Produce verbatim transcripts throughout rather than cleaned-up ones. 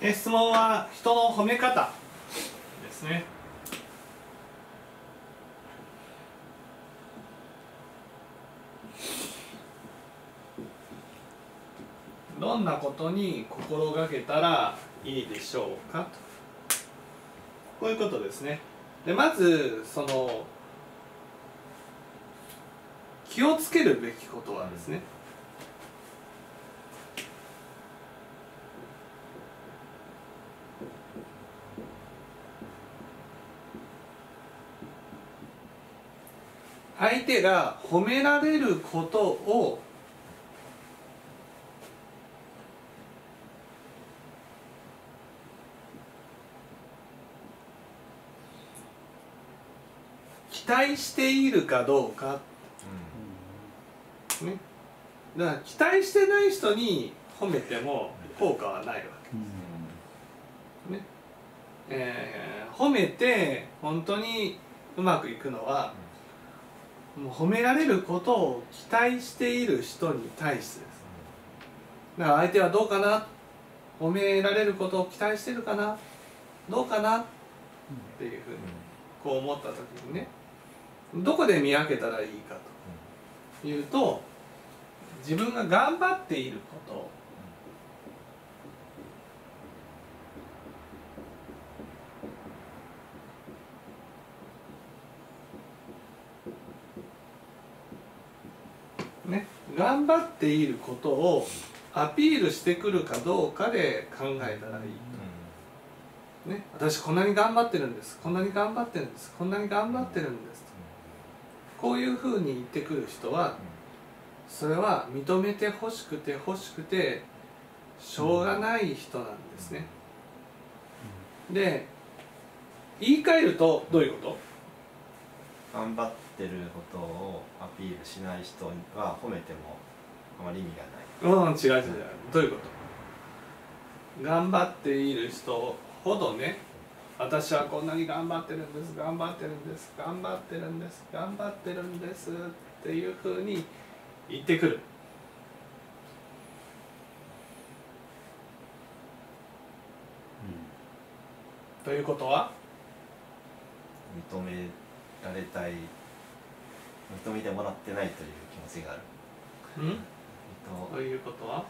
え質問は人の褒め方ですね。どんなことに心がけたらいいでしょうかと、こういうことですね。でまずその気をつけるべきことはですね、相手が褒められることを期待しているかどうか、うん、ね、だから期待してない人に褒めても効果はないわけです、ねえー、褒めて本当にうまくいくのは、もう褒められることを期待している人に対してです。だから相手はどうかな、褒められることを期待してるかな、どうかなっていうふうにこう思った時にね、どこで見分けたらいいかというと、自分が頑張っていることね、頑張っていることをアピールしてくるかどうかで考えたらいいと、ね、私こんなに頑張ってるんです、こんなに頑張ってるんです、こんなに頑張ってるんですと、こういうふうに言ってくる人は、それは認めてほしくて欲しくてしょうがない人なんですね。で言い換えるとどういうこと？ 頑張ってることをアピールしない人は褒めてもあまり意味がない。 うん、違う違う違う。どういうこと？頑張っている人ほどね、私はこんなに頑張ってるんです、頑張ってるんです、頑張ってるんです、頑張ってるんですっていうふうに言ってくる。うん、ということは認められたい、認めてもらってないという気持ちがある。 うん？ということは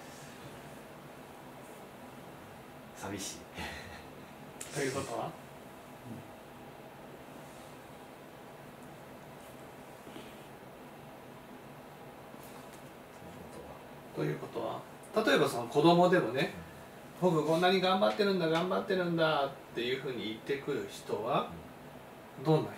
寂しいということはということは例えばその子供でもね、僕こんなに頑張ってるんだ頑張ってるんだっていうふうに言ってくる人はどんな人？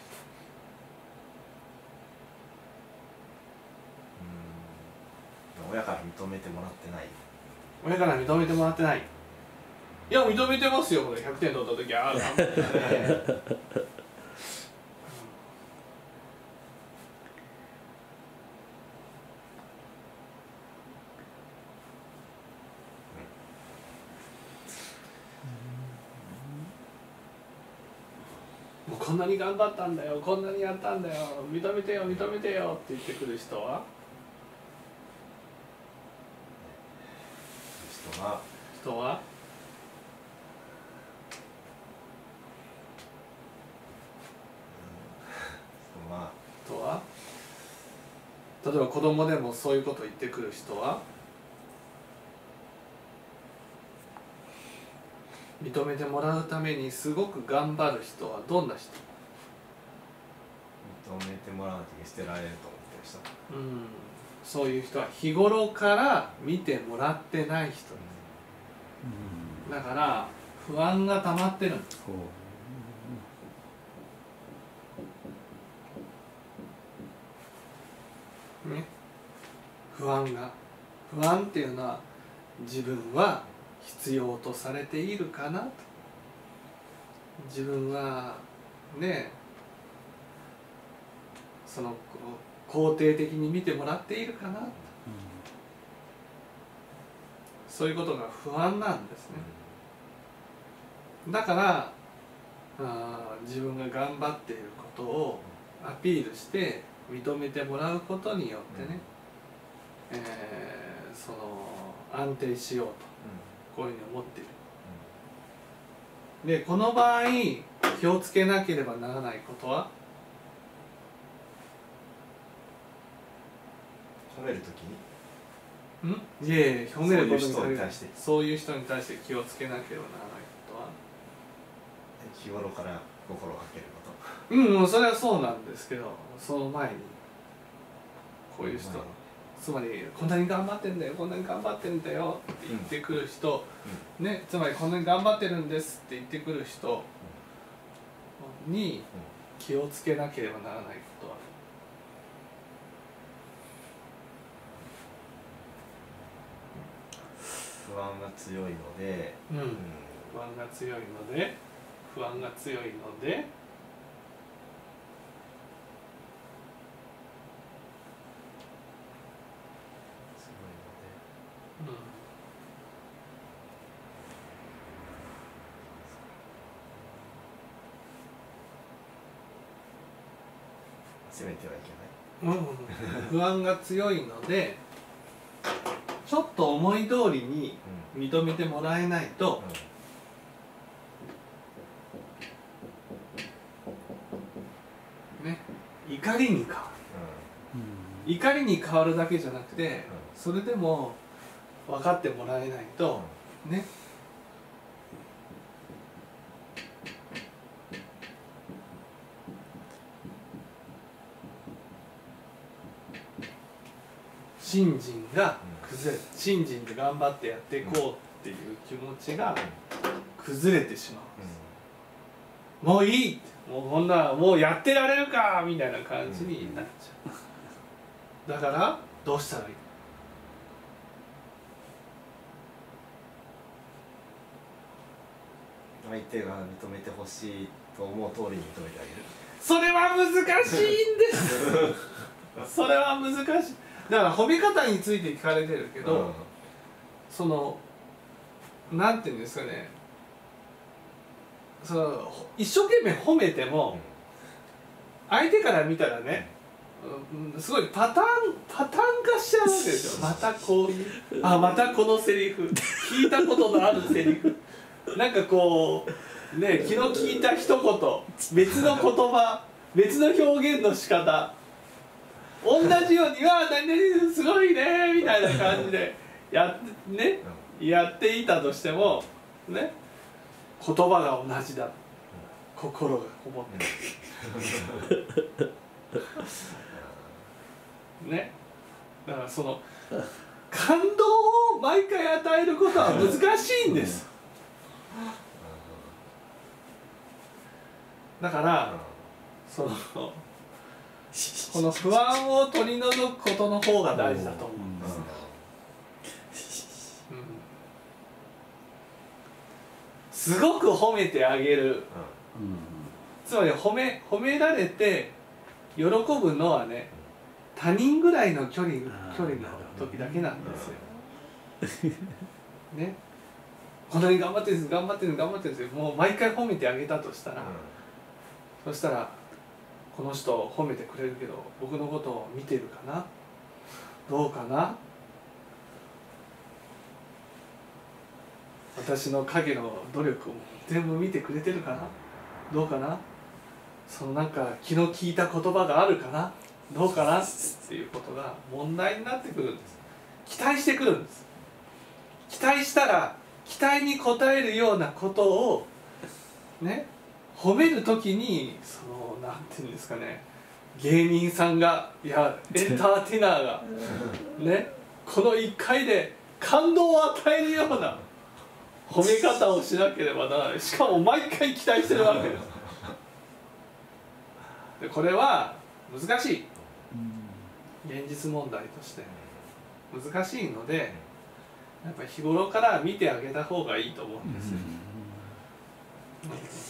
うん、親から認めてもらってない。 親から認めてもらってない。いや認めてますよ、これひゃくてん取った時はあるもうこんなに頑張ったんだよ、こんなにやったんだよ、認めてよ認めてよって言ってくる人は人は人は人は人は例えば子供でもそういうこと言ってくる人は認めてもらうためにすごく頑張る人はどんな人？ 認めてもらわなきゃ捨てられると思ってる人。 うん、そういう人は日頃から見てもらってない人です。うん、だから不安が溜まってるんです。ね、不安が不安っていうのは自分は必要とされているかなと、自分はねその肯定的に見てもらっているかなと、うん、そういうことが不安なんですね。だからあ自分が頑張っていることをアピールして認めてもらうことによってね、うん、えー、その安定しようと、こういうふうに思っている。 でこの場合気をつけなければならないことは、 褒めるときにんいえいえ褒めることにそういう人に対してそういう人に対して気をつけなければならないことは、 日頃から心をかけるこうんもうそれはそうなんですけど、その前にこういう人、つまりこんなに頑張ってんだよこんなに頑張ってんだよって言ってくる人、うん、ね、つまりこんなに頑張ってるんですって言ってくる人に気をつけなければならないことは、 不安が強いので、 うんうん、不安が強いので不安が強いので責めてはいけない、 うん、不安が強いのでちょっと思い通りに認めてもらえないと、うん、ね、怒りに変わる、うん、怒りに変わるだけじゃなくて、うん、それでも分かってもらえないと、うん、ね、信心が崩れる、信心で頑張ってやっていこうっていう気持ちが崩れてしまうんです。もういい、もうこんなもうやってられるかみたいな感じになっちゃう。だからどうしたらいい？ 相手が認めてほしいと思う通りに認めてあげる。 それは難しいんですそれは難しい。だから褒め方について聞かれてるけど、うん、そのなんていうんですかね、その一生懸命褒めても、うん、相手から見たらね、うん、すごいパターンパターン化しちゃうわけですよ。またこういうあまたこのセリフ聞いたことのあるセリフなんかこうね、気の利いた一言、別の言葉、別の表現の仕方、同じように「わあ何々すごいね」みたいな感じでやって、ね、やっていたとしてもね、言葉が同じだ、心がこもってるね、だからその感動を毎回与えることは難しいんです。だからそのこの不安を取り除くことの方が大事だと思うんです、うん、すごく褒めてあげる、うん、つまり褒め、褒められて喜ぶのはね、他人ぐらいの距離、距離の時だけなんですよね。こんなに頑張ってるんです頑張ってるんです頑張ってるんですよ。もう毎回褒めてあげたとしたら、うん、そしたらこの人褒めてくれるけど僕のことを見てるかな、どうかな、私の影の努力を全部見てくれてるかな、どうかな、そのなんか気の利いた言葉があるかな、どうかなっていうことが問題になってくるんです。期待してくるんです。期待したら期待に応えるようなことをね、褒めるときにそのなんていうんですかね、芸人さんがいやエンターテイナーがね、このいっかいで感動を与えるような褒め方をしなければならない。しかも毎回期待してるわけです。でこれは難しい、現実問題として難しいので、やっぱり日頃から見てあげた方がいいと思うんですよ、うん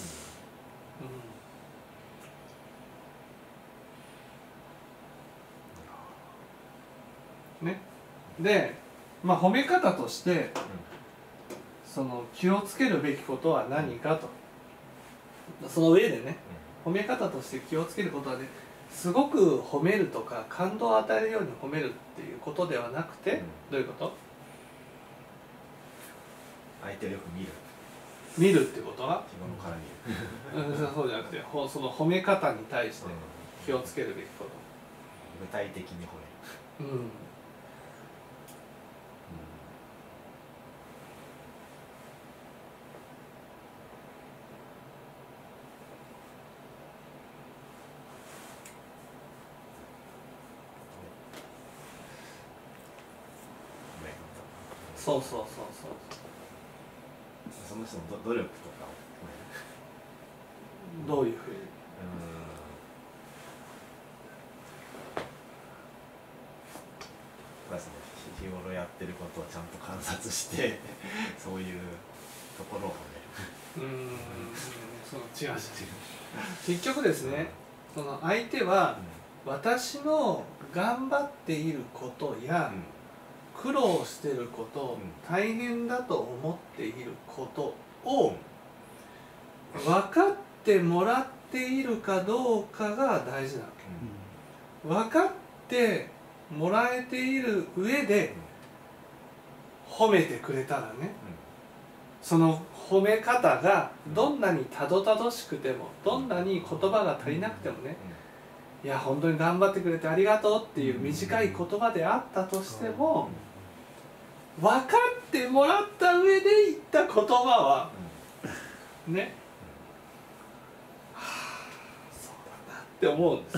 うんね、で、まあ、褒め方としてその気をつけるべきことは何かと、その上でね、褒め方として気をつけることはね、すごく褒めるとか感動を与えるように褒めるっていうことではなくて、うん、どういうこと？ 相手をよく見る。 見るってことは日頃から見るうん、そうじゃなくてほその褒め方に対して気をつけるべきこと、 具体的に褒める、 うん、そうそうそうそうその人の努力とかを褒める。 どういうふうに？ まあその日頃やってることをちゃんと観察してそういうところを褒める。 うーん、その違う結局ですね、その相手は私の頑張っていることや、苦労していること、大変だと思っていることを分かってもらっているかどうかが大事なわけ。分かってもらえている上で褒めてくれたらね、その褒め方がどんなにたどたどしくても、どんなに言葉が足りなくてもね、いや本当に頑張ってくれてありがとうっていう短い言葉であったとしても、分かってもらった上で言った言葉はね、はあそうだなって思うんです。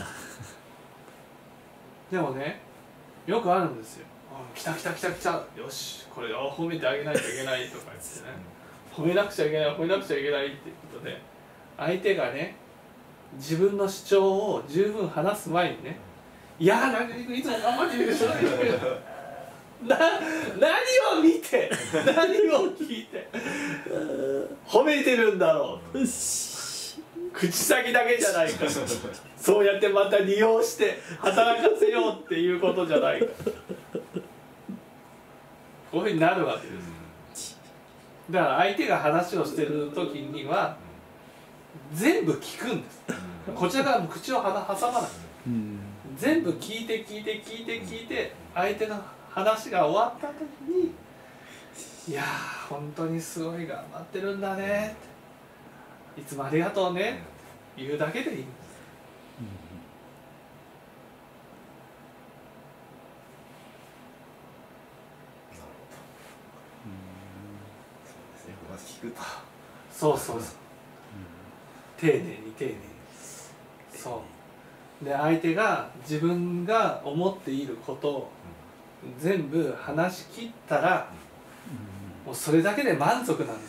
でもね、よくあるんですよ。来た来た来た来た、よしこれを褒めてあげないといけないとか言ってね、褒めなくちゃいけない褒めなくちゃいけないっていうことで、相手がね自分の主張を十分話す前にね、いや何いつも頑張ってるでしょな何を見て何を聞いて褒めてるんだろう、口先だけじゃないか、そうやってまた利用して働かせようっていうことじゃないか、こういうふうになるわけです。だから相手が話をしてる時には全部聞くんです。こちらからも口を挟まない、全部聞いて聞いて聞いて聞いて、相手の話が終わった時に、いやー本当にすごい頑張ってるんだねって、いつもありがとうねって言うだけでいいんです。そうそうそう、丁寧に丁寧に、そうで、相手が自分が思っていることを全部話し切ったら、もうそれだけで満足なんです。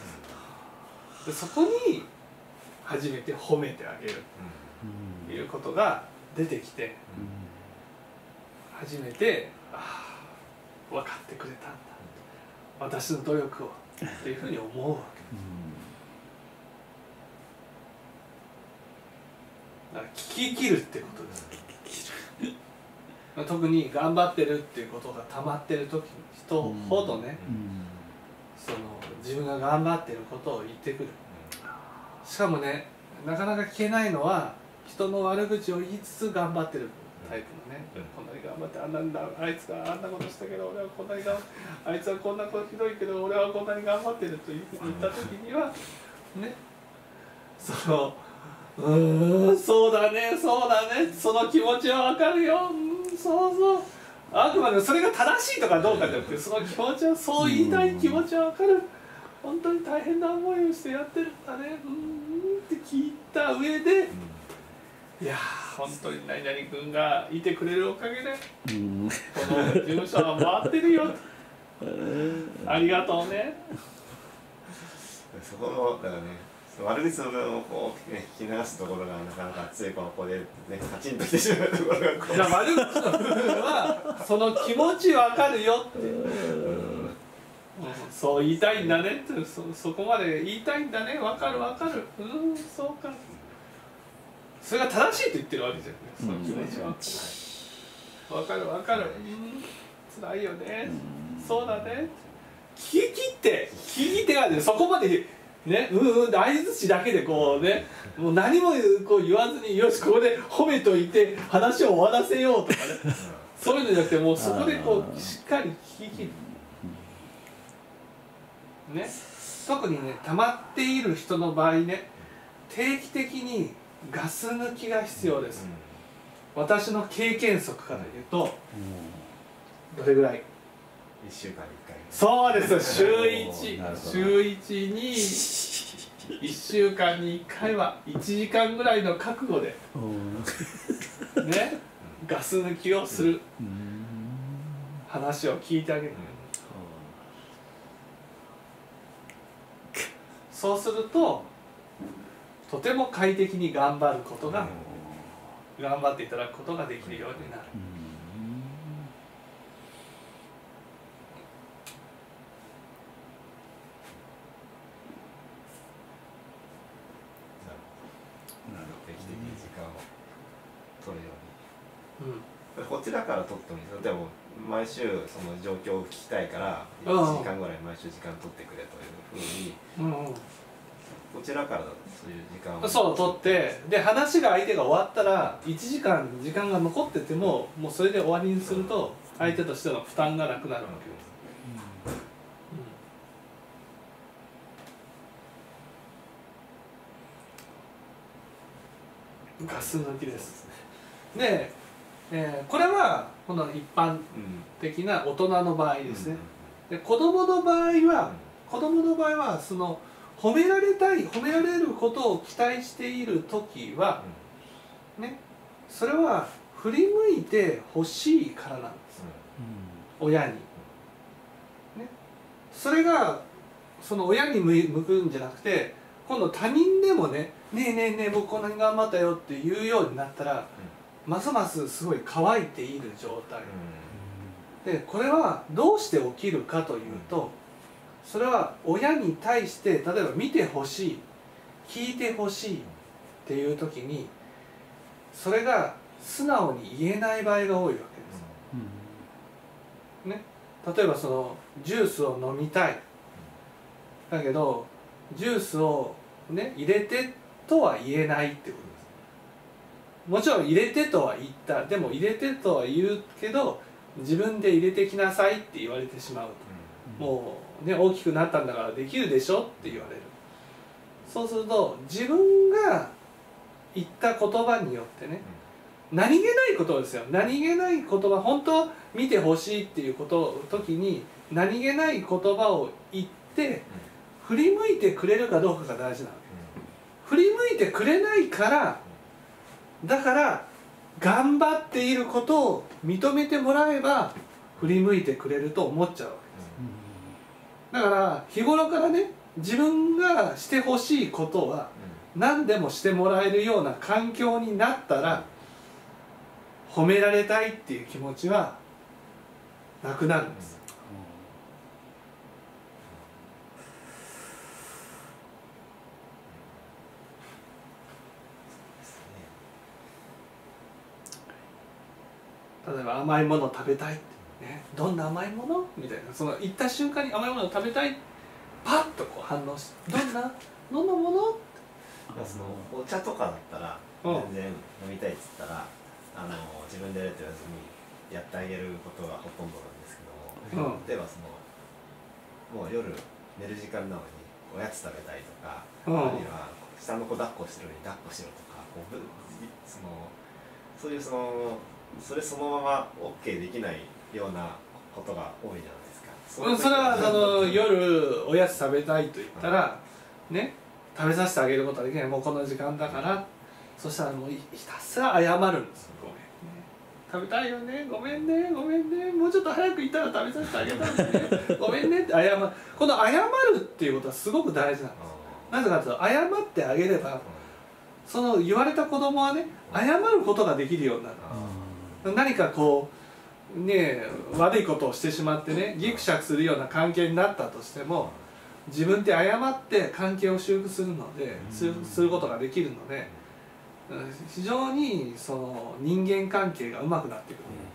でそこに初めて褒めてあげるということが出てきて、初めて、ああ分かってくれたんだ、私の努力をっていうふうに思うわけ。だから聞き切るってことです。特に頑張ってるっていうことが溜まってる時の人ほどね、その自分が頑張ってることを言ってくる。しかもね、なかなか聞けないのは、人の悪口を言いつつ頑張ってるタイプのね、こんなに頑張って、あんなんだ、あいつがあんなことしたけど俺はこんなに頑張って、あいつはこんなことひどいけど俺はこんなに頑張ってるというふうに言った時にはね、そのうーん、そうだねそうだね、その気持ちはわかるよ、うん、そうそう、あくまでそれが正しいとかどうかじゃなくて、その気持ちは、そう言いたい気持ちはわかる、本当に大変な思いをしてやってるんだね、うんって聞いた上で、いやー本当に何々君がいてくれるおかげでこの事務所は回ってるよありがとうね。 そこのだからね、悪口の部分をこう、ね、聞き流すところがなかなか強いこのここで、ね、カチンときてしまうところがこう、 じゃあ悪口の部分はその気持ちわかるよって、うんそう言いたいんだねって、 そ, そこまで言いたいんだね、わかるわかる、うんそうか、それが正しいと言ってるわけじゃない、その気持ちはわかるわかる、うん辛いよね、そうだね、聞き切って聞き切ってからね、そこまでね、うんうん、相づちだけでこうね、もう何もこう言わずに、よしここで褒めといて話を終わらせようとかね、そういうのじゃなくて、もうそこでこうしっかり聞き切るね、 特にね溜まっている人の場合ね、定期的にガス抜きが必要です。私の経験則から言うと、どれぐらい？ いっしゅうかんにいっかい。 そうです週いち、週いちにいっしゅうかんにいっかいはいちじかんぐらいの覚悟でね、ガス抜きをする、話を聞いてあげる。そうするととても快適に頑張ることが、頑張っていただくことができるようになる。 定期的に時間を取るように、 うん、 こちらから取ってもいいですよ。でも毎週その状況を聞きたいからいちじかんぐらい毎週時間取ってくれというふうに、うんうん、こちらからそういう時間をそう取って、で話が相手が終わったらいちじかん時間が残っててももうそれで終わりにすると相手としての負担がなくなるわけです。ガス抜きです。で、えー、これはこの一般的な大人の場合ですね。で子供の場合は子供の場合はその褒められたい褒められることを期待している時は、ね、それは振り向いてほしいからなんです、うん、親に、ね、それがその親に向くんじゃなくて今度他人でもね「ねえねえねえ僕こんなに頑張ったよ」って言うようになったら、うん、ますますすごい乾いている状態、うん、でこれはどうして起きるかというと、うん、それは親に対して例えば見てほしい聞いてほしいっていう時にそれが素直に言えない場合が多いわけです、うん、ね、例えばそのジュースを飲みたいだけどジュースを、ね、入れてとは言えないってことです。もちろん入れてとは言った、でも入れてとは言うけど自分で入れてきなさいって言われてしまうと、うん、もうね大きくなったんだからできるでしょって言われる。そうすると自分が言った言葉によってね、うん、何気ないことですよ。何気ない言葉、本当は見てほしいっていうこと時に何気ない言葉を言って、うん、振り向いてくれるかどうかが大事なわけ。振り向いてくれないからだから頑張っていることを認めてもらえば振り向いてくれると思っちゃうわけです。だから日頃からね自分がしてほしいことは何でもしてもらえるような環境になったら褒められたいっていう気持ちはなくなるんです。例えば甘いものを食べたいって、ね、どんな甘いものみたいな、その言った瞬間に甘いものを食べたいパッとこう反応して、どんなどんなものそのお茶とかだったら全然飲みたいっつったら、あの自分でやると言わずにやってあげることがほとんどなんですけども、うん、例えばそのもう夜寝る時間なのにおやつ食べたいとか、うん、あるいは下の子抱っこしてるのに抱っこしろとか、こうそのそういうそのそれそのまま OK できないようなことが多いじゃないですか。それはあの夜おやつ食べたいと言ったら、うん、ね食べさせてあげることはできない、もうこの時間だから、うん、そしたらもうひたすら謝るんです。ごめんね、食べたいよね、ごめんねごめんね、もうちょっと早く行ったら食べさせてあげたんでねごめんねって謝る。この謝るっていうことはすごく大事なんです。なぜかというと謝ってあげれば、その言われた子供はね謝ることができるようになるんです。何かこうね悪いことをしてしまってねギクシャクするような関係になったとしても自分で謝って関係を修復するのでする、することができるので非常にその人間関係がうまくなってく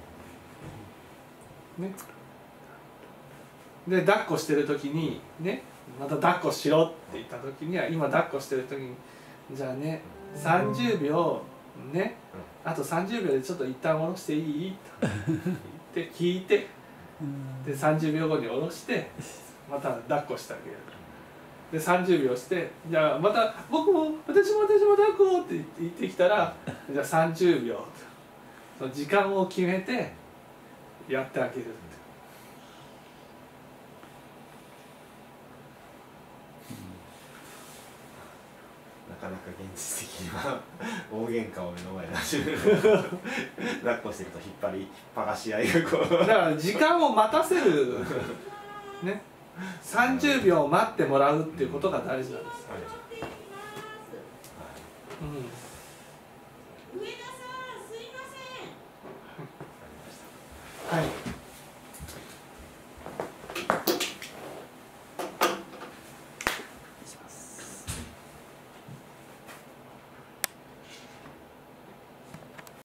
る、ね、で抱っこしてる時にねまた抱っこしろって言った時には今抱っこしてる時にじゃあねさんじゅうびょうねあとさんじゅうびょうでちょっと一旦下ろしていいと言って聞いてでさんじゅうびょうごに下ろしてまた抱っこしてあげる。 でさんじゅうびょうしてじゃあまた僕も私も私も抱っこって言ってきたらじゃあさんじゅうびょうその時間を決めてやってあげるって。 なかなか現実的には大喧嘩を目の前で始める抱っこしてると引っ張り引っ張がし合いがこうだから時間を待たせるねさんじゅうびょう待ってもらうっていうことが大事なんです、はいうん、上田さんすいませんはい